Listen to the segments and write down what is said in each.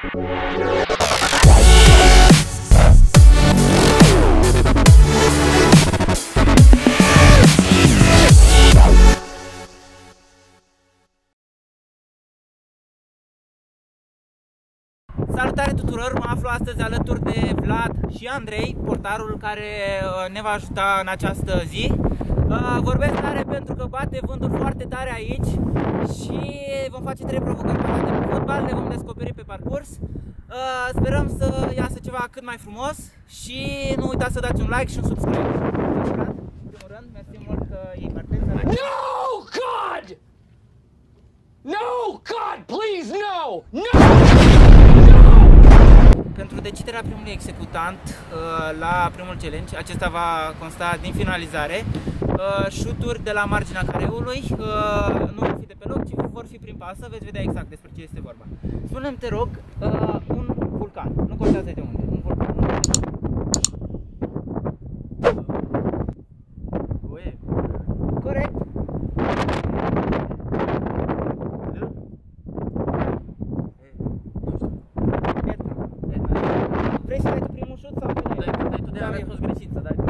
Salutare tuturor! Mă aflu astăzi alături de Vlad și Andrei, portarul care ne va ajuta în această zi. Vorbesc tare pentru că bate vântul foarte tare aici și vom face 3 provocări bazate pe fotbal, le vom descoperi pe parcurs. Sperăm să iasă ceva cât mai frumos și nu uitați să dați un like și un subscribe. Vlad, în primul rând, mersi mult că iei parte. No, God! No, God, please, no! No! Pentru deciderea primului executant la primul challenge, acesta va consta din finalizare, șuturi de la marginea careului, nu vor fi de pe loc, ci vor fi prin pasă, veți vedea exact despre ce este vorba. Spune-mi, te rog, un vulcan, nu contează de unde, un vulcan. Corect. Vrei să dai tu primul șut sau tu dai? Dai tu de a răspuns greșit, să dai tu.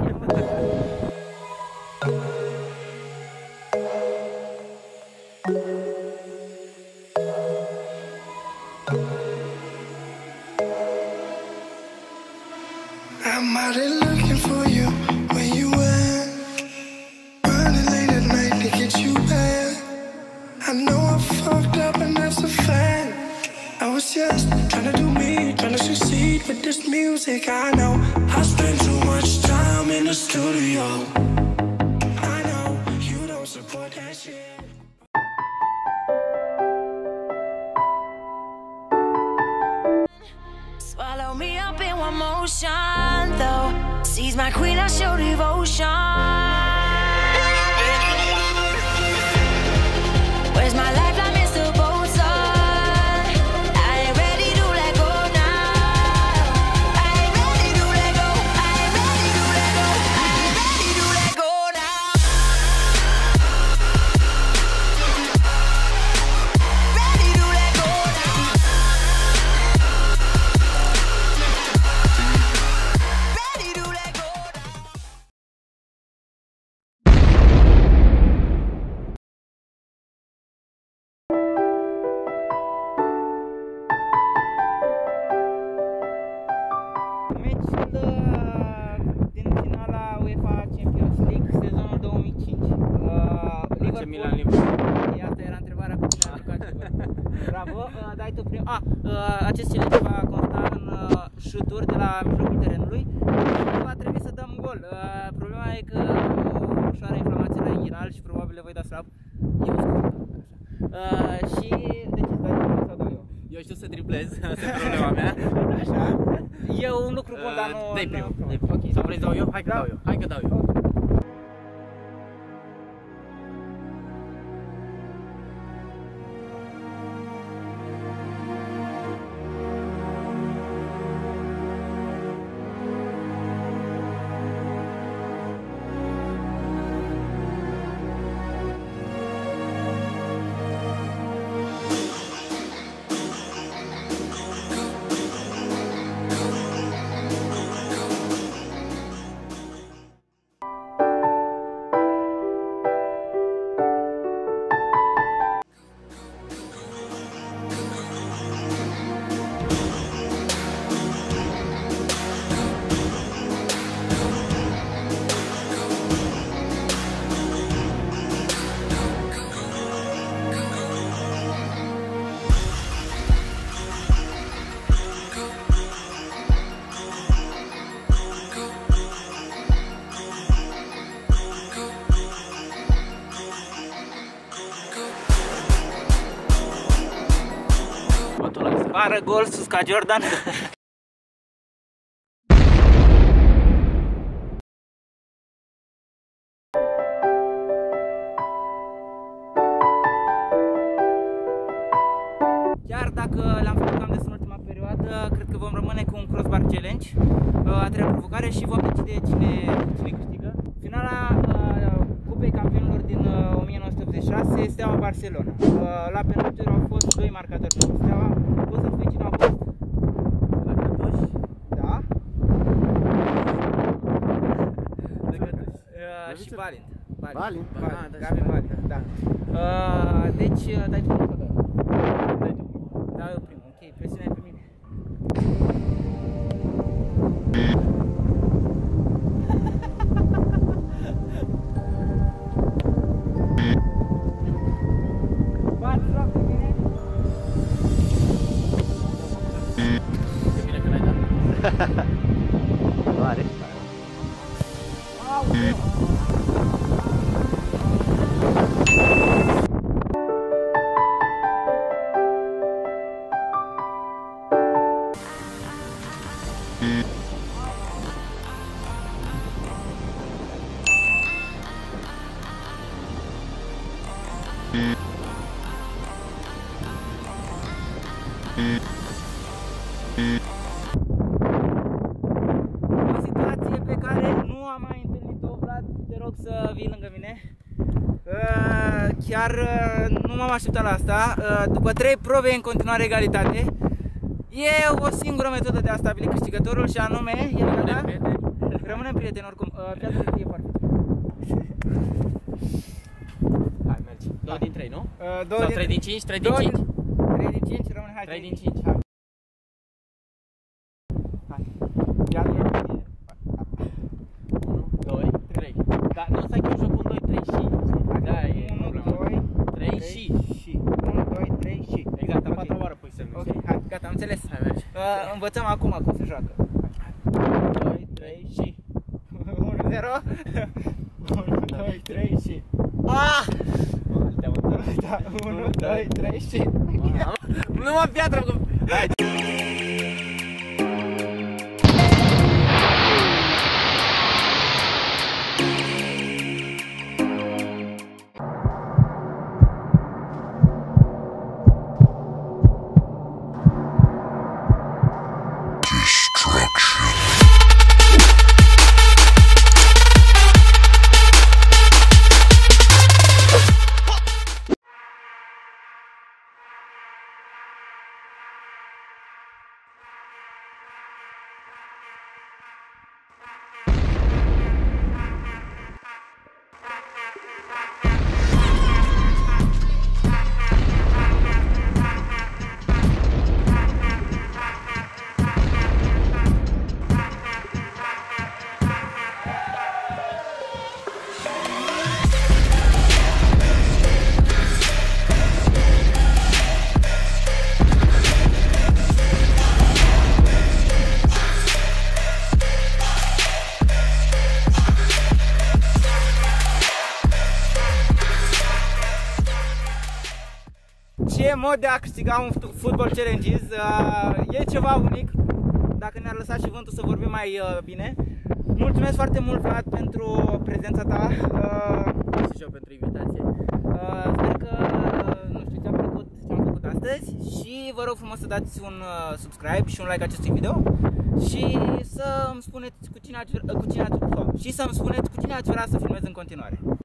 I'm out here looking for you, where you at? Running late at night to get you back. I know I fucked up and that's a fact. I was just trying to do me, trying to succeed with this music. I know I spend too much time in the studio. I know you don't support that shit. Swallow me up in one motion, though. Seize my queen, I show devotion. Where's my lifeline, Mr. Bolton? I ain't ready to let go now. I ain't ready to let go. I ain't ready to let go. I ain't ready to let go now. Ready to let go now. Ready to let go now. Meciul din finala UEFA Champions League sezonul 2005. Liverpool. Iată era întrebarea cu cine a jucat Liverpool. Bravo, dai tu prim. Acest challenge va consta în șuturi de la mijlocul terenului. Va trebui să dăm gol. Problema e că am o ușoară inflamație la inghinal și probabil le voi da slab. Eu scurt. Și de ce dai tu sau dau eu? Eu știu să driblez, asta e problema mea. Așa. E un lucru bun, dar nu... Dai primul. Ok. Sau vrei să dau eu? Hai că dau eu. Hai că dau eu. Bară gol sus ca Jordan. Chiar dacă le-am făcut cam des în ultima perioadă, cred că vom rămâne cu un crossbar challenge, a treia provocare, și vom decide cine câștigă. Finala Cupei Campionilor din 1986, Steaua Barcelona. La penaltiuri au fost 2 marcatori pentru Steaua. Poți să-mi spui cine au fost Valint. Valint? Gabi Valint, da. Deci, dai tu primul. Dai eu primul, ok, presiune pe mine. Bați joc pe mine. E bine că n-ai dat. Doare. O situație pe care nu am mai întâlnit-o, Vlad, te rog să vii lângă mine. Chiar nu m-am așteptat la asta. După 3 probe în continuare egalitate. E o singură metodă de a stabili câștigătorul și anume, rămânem prieteni oricum. Piața de fie foarte. Hai, mergi. 2 din 3, nu? 2 Sau 3 din 5? 3 din 5? 3 din 5, rămâne, hai. 3 din 5. Hai. Piața de fie. 1, 2, 3. Dar nu stai că eu joc 1, 2, 3 și. Da, e 1, problema. 2, 3 și. 1, 2, 3 și. Exact, a patra oară pui semnul. Ok, hai, gata, am înțeles. Hai, mergi. Învățăm acum cum se joacă. 2, 3 și 1, 0. 1, 2, 3 și. Ah! Te-am întâlnit. Da, 1, 2, 3 și. Nu mă piatră cu... Hai. Ce mod de a câștiga un Football Challenges, e ceva unic. Dacă ne-ar lăsa și vântul să vorbim mai bine. Mulțumesc foarte mult, Vlad, pentru prezența ta. Și eu pentru invitație. Sper că, nu știu, ți-a plăcut ce am făcut astăzi și vă rog frumos să dați un subscribe și un like acestui video și să îmi spuneți cu cine ați vrea să filmez în continuare.